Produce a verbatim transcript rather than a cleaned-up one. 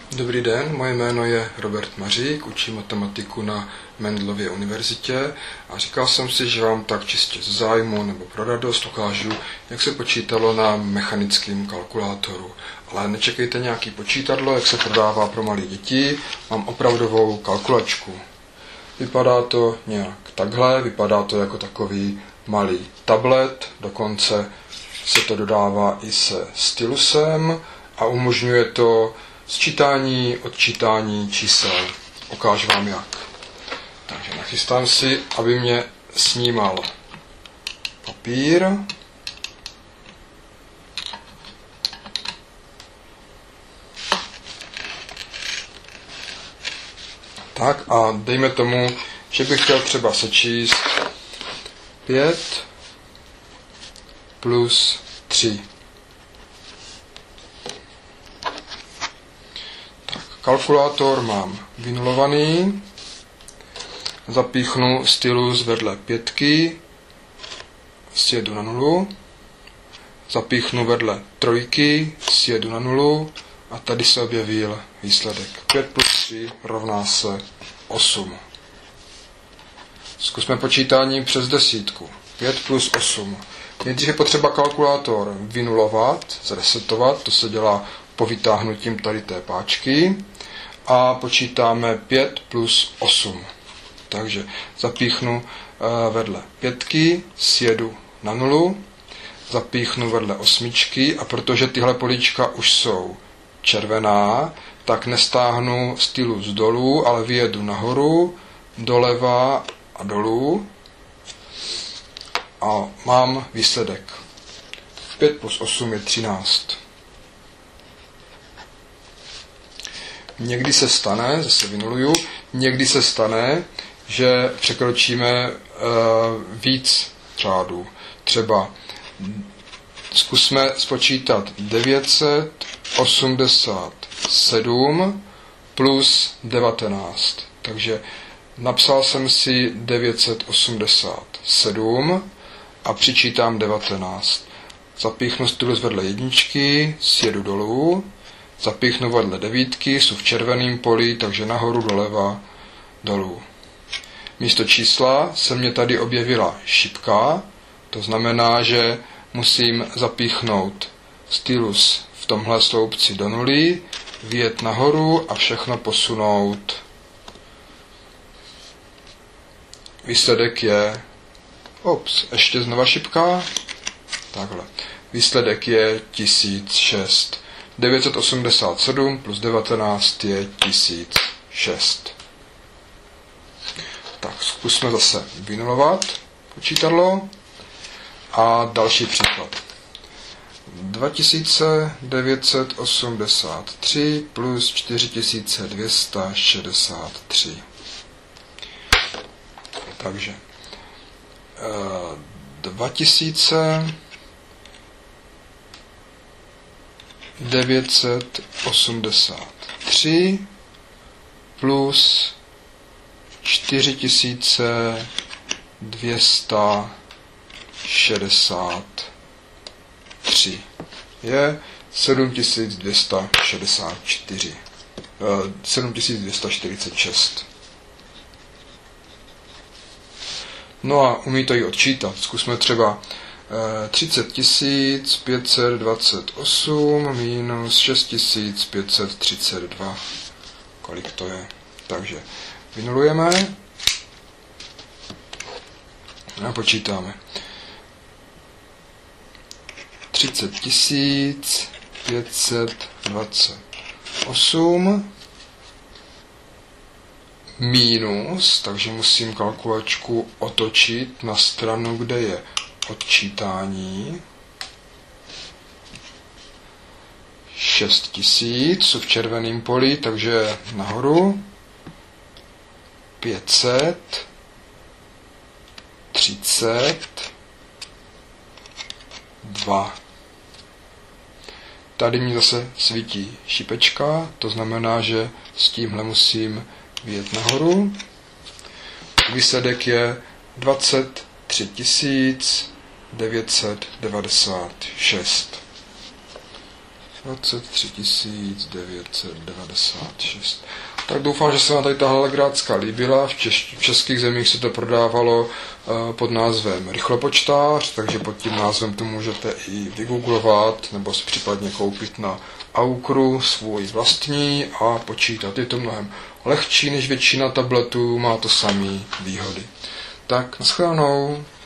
Dobrý den, moje jméno je Robert Mařík, učím matematiku na Mendelově univerzitě a říkal jsem si, že vám tak čistě z zájmu nebo pro radost ukážu, jak se počítalo na mechanickém kalkulátoru. Ale nečekejte nějaký počítadlo, jak se prodává pro malé děti, mám opravdovou kalkulačku. Vypadá to nějak takhle, vypadá to jako takový malý tablet, dokonce se to dodává i se stylusem a umožňuje to sčítání, odčítání čísel. Ukážu vám jak. Takže nachystám si, aby mě snímal papír. Tak a dejme tomu, že bych chtěl třeba sečíst pět plus tři. Tak, kalkulátor mám vynulovaný. Zapíchnu stylus vedle pětky, sjedu na nulu. Zapíchnu vedle trojky, sjedu na nulu. A tady se objevil výsledek. pět plus tři rovná se osm. Zkusme počítání přes desítku. pět plus osm. Nejdřív je potřeba kalkulátor vynulovat, zresetovat, to se dělá po vytáhnutím tady té páčky. A počítáme pět plus osm. Takže zapíchnu vedle pětky, sjedu na nulu, zapíchnu vedle osmičky a protože tyhle políčka už jsou červená, tak nestáhnu stylus dolů, ale vyjedu nahoru, doleva a dolů a mám výsledek. pět plus osm je třináct. Někdy se stane, zase vynuluju, někdy se stane, že překročíme uh, víc řádů. Třeba zkusme spočítat devět set osmdesát sedm plus devatenáct. Takže napsal jsem si devět set osmdesát sedm a přičítám devatenáct. Zapíchnu stylus vedle jedničky, sjedu dolů, zapíchnu vedle devítky, jsou v červeném poli, takže nahoru, doleva, dolů. Místo čísla se mě tady objevila šipka, to znamená, že musím zapíchnout stylus v tomhle sloupci do nuly, vyjet nahoru a všechno posunout. Výsledek je, ops, ještě znova šipka, takhle. Výsledek je tisíc šest. devět set osmdesát sedm plus devatenáct je tisíc šest. Tak zkusme zase vynulovat počítadlo a další příklad. dva tisíce devět set osmdesát tři plus čtyři tisíce dvě stě šedesát tři. Takže dva tisíce devět set osmdesát tři plus čtyři tisíce dvě stě šedesát tři je sedm tisíc dvě stě šedesát čtyři. sedm tisíc dvě stě čtyřicet šest. No a umí to i odčítat. Zkusme třeba třicet tisíc pět set dvacet osm minus šest tisíc pět set třicet dva. Kolik to je? Takže vynulujeme a počítáme. třicet tisíc pět set dvacet osm minus, takže musím kalkulačku otočit na stranu, kde je odčítání. šest tisíc v červeném poli, takže nahoru. pět set třicet dva. Tady mi zase svítí šipečka, to znamená, že s tímhle musím vyjet nahoru. Výsledek je dvacet tři tisíc devět set devadesát šest. dvacet tři tisíc devět set devadesát šest. Tak doufám, že se vám tady ta Halegrácka líbila. V, češ- v českých zemích se to prodávalo uh, pod názvem rychlopočtář, takže pod tím názvem to můžete i vygooglovat nebo si případně koupit na Aukru svůj vlastní a počítat. Je to mnohem lehčí než většina tabletů, má to samé výhody. Tak, nashledanou.